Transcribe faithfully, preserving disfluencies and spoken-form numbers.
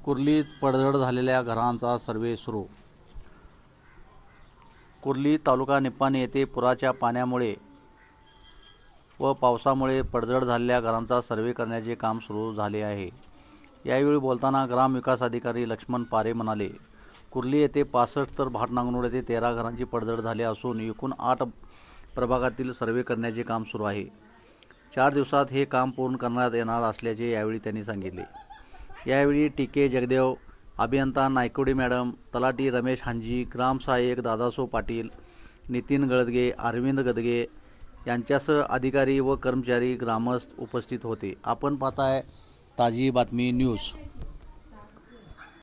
कुर्लीत पडझड झालेल्या घरांचा सर्व्हे सुरू। कुर्ली तालुका निपाणी येथे पुराच्या पाण्यामुळे व पावसामुळे पडझड झालेल्या घरांचा सर्व्हे करण्याचे काम सुरू झाले आहे। यावेळी बोलताना ग्रामविकास अधिकारी लक्ष्मण पारे म्हणाले, कुर्ली येथे पासष्ट तर भाटनांगनूर येथे तेरा घरांची पडझड झाली असून एकूण आठ प्रभागातील सर्व्हे करण्याचे काम सुरू आहे। चार दिवसात हे काम पूर्ण करण्यात येणार असल्याचे यावेळी त्यांनी सांगितले। यावेळी टी के जगदेव, अभियंता नायकोडी मॅडम, तलाठी रमेश हांजी, ग्रामसहाय्यक दादासो पाटील, नितीन गळदगे, अरविंद गदगे यांच्यासह अधिकारी व कर्मचारी ग्रामस्थ उपस्थित होते। आपण पाहताय ताजी बातमी न्यूज।